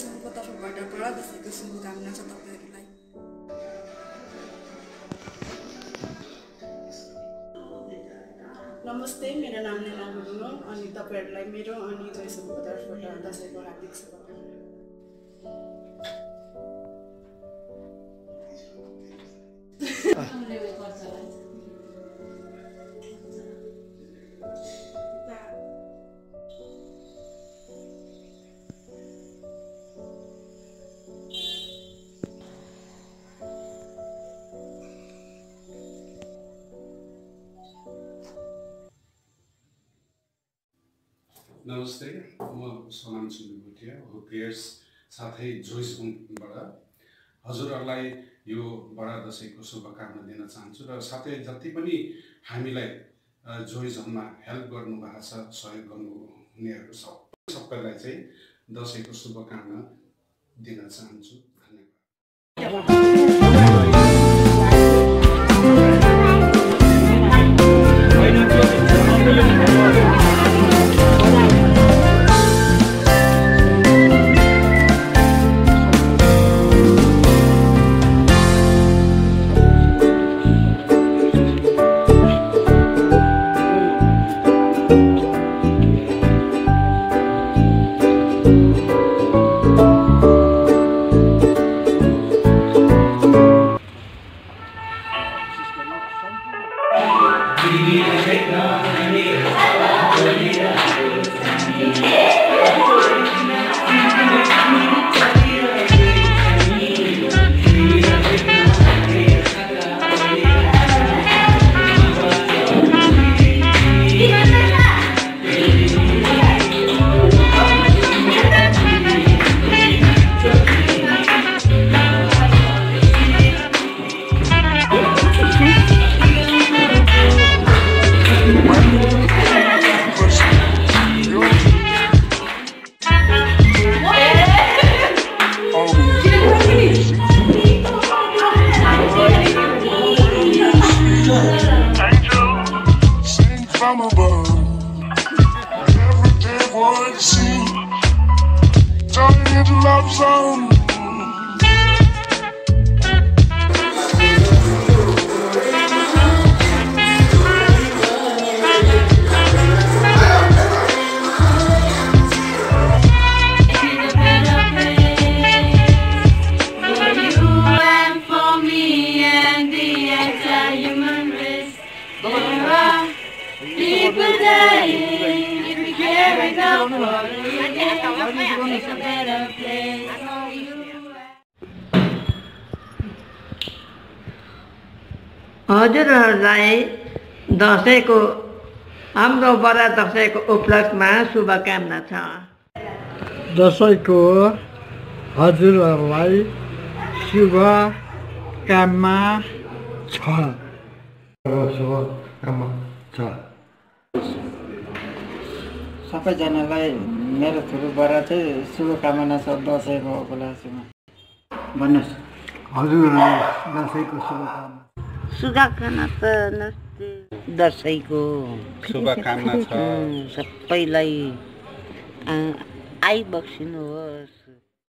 सङ्घको तर्फबाट बडा दसैँको शुभकामना छ तपाईहरुलाई। नमस्ते, मेरो नाम नेना गुरुङ हो अनि तपाईहरुलाई मेरो अनि जोयस सङ्घको तर्फबाट दसैँको हार्दिक शुभकामना। नमस्ते, म सलाम सुन्नुभयो हो प्रेयर्स साथै जोइस बाट हजुरहरूलाई यो बडा दसैँको शुभकामना दिन चाहन्छु र साथै जति पनि हामीलाई जोइसमा हेल्प गर्नुभएको छ, सहयोग गर्नुहुनेहरू सबैलाई चाहिँ दसैँको शुभकामना दिन चाहन्छु। हजुरहरूलाई दसैँको हाम्रो बडा दसैँको उपलक्ष्यमा शुभकामना छ। दसैँको हजुरहरूलाई शुभकामना छ। सबैजनालाई मेरो तर्फबाट चाहिँ शुभकामना छ दसैँको उपलक्ष्यमा। भन्नुहोस्। हजुरहरूलाई दसैँको शुभकामना। शुभकामना त नमस्ते, दसैँको शुभकामना छ। सबैलाई आइबक्सिनुहोस्।